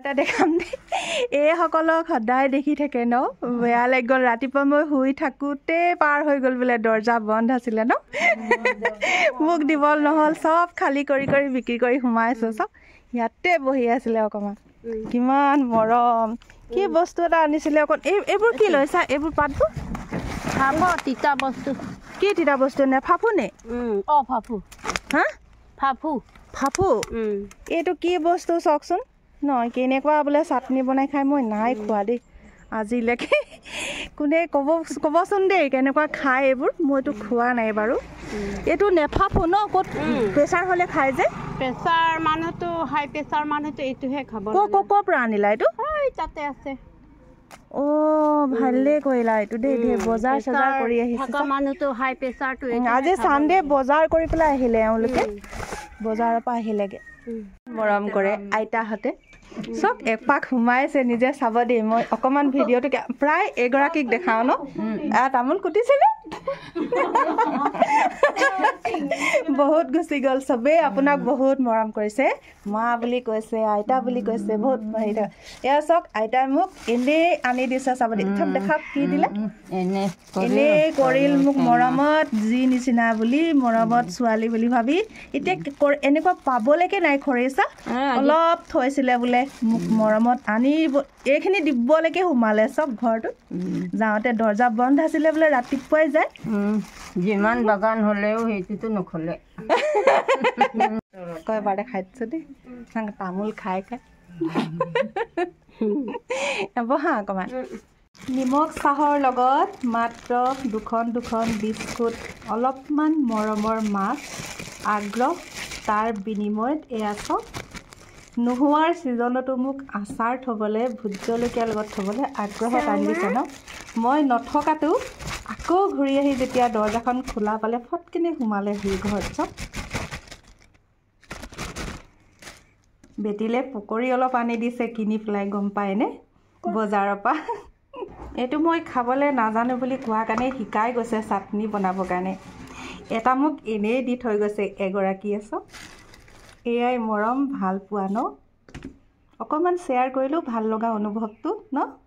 এটা দেখাম দে এইসকলক সদায় দেখি থাকে ন বেয়া লাগি গ'ল ৰাতিপুৱা মই শুই থাকোঁতে পাৰ হৈ গ'ল বোলে দৰ্জা বন্ধ আছিলে ন মোক দিব নহ'ল চব খালী কৰি কৰি বিক্ৰী কৰি সোমাইছোঁ চব ইয়াতে বহি আছিলে অকণমান কিমান মৰম কি বস্তু এটা আনিছিলে অকণ এইবোৰ কি লৈছা এইবোৰ পাতবোৰ খাব তিতা বস্তু কি তিতা বস্তু নে ফাফু নে ফাফু হা ফাফু ফাফু এইটো কি বস্তু চাওকচোন নহয় কেনেকুৱা বোলে চাটনি বনাই খাই মই নাই খোৱা দেই আজিলৈকে কোনে ক'বচোন দেই কেনেকুৱা খাই এইবোৰ মইতো খোৱা নাই বাৰু এইটো নেফাফু ন ক'ত প্ৰেছাৰ হ'লে খাই যে প্ৰেছাৰ মানুহটো হাই প্ৰেছাৰ মানুহটো এইটোহে খাব ক'ৰ পৰা আনিলা এইটো তাতে আছে ভালেই কৰিলা এইটো দেই বজাৰ চজাৰ কৰি আহিছে মানুহটো হাই প্ৰেছাৰটো আজি চানডে বজাৰ কৰি পেলাই আহিলে এওঁলোকে বজাৰৰ পৰা আহিলেগে মৰম কৰে আইতাহঁতে চব এপাক সোমাইছে নিজে চাব দেই মই অকণমান ভিডিঅ'টো প্ৰায় এগৰাকীক দেখাওঁ ন তামোল কুটিছিলে বহুত গুচি গ'ল চবেই আপোনাক বহুত মৰম কৰিছে মা বুলি কৈছে আইতা বুলি কৈছে বহুত হেৰি এয়া চাওক আইতাই মোক এনেই আনি দিছে চাব দেই চব দেখাওক কি দিলে এনেই কৰিল মোক মৰমত যি নিচিনা বুলি মৰমত ছোৱালী বুলি ভাবি এতিয়া এনেকুৱা পাবলৈকে নাই খৰিচা অলপ থৈছিলে বোলে মোক মৰমত আনি এইখিনি দিবলৈকে সোমালে চব ঘৰটোত যাওঁতে দৰ্জা বন্ধ আছিলে বোলে ৰাতিপুৱাই যায় যিমান বাগান হ'লেও সেইটোতো নখলে কয়বাৰে খাইছোঁ দেই তামোল খাই বহা অকণমান নিমখ চাহৰ লগত মাত্ৰ দুখন বিস্কুট অলপমান মৰমৰ মাছ আগ্ৰহ তাৰ বিনিময়ত এয়া চব নোহোৱাৰ ছিজনতো মোক আচাৰ থ'বলৈ ভোট জলকীয়াৰ লগত থ'বলৈ আগ্ৰহত আনি দিছে ন মই নথকাটো আকৌ ঘূৰি আহি যেতিয়া দৰ্জাখন খোলা পালে ফটকিনে সোমালে সি ঘৰত চব বেটিলে পকৰি অলপ আনি দিছে কিনি পেলাই গম পায়নে বজাৰৰ পৰা এইটো মই খাবলৈ নাজানো বুলি কোৱা কাৰণে শিকাই গৈছে চাটনি বনাবৰ কাৰণে এটা মোক এনেই দি থৈ গৈছে এগৰাকীয়ে চব এয়াই মৰম ভাল পোৱা ন অকণমান শ্বেয়াৰ কৰিলোঁ ভাল লগা অনুভৱটো ন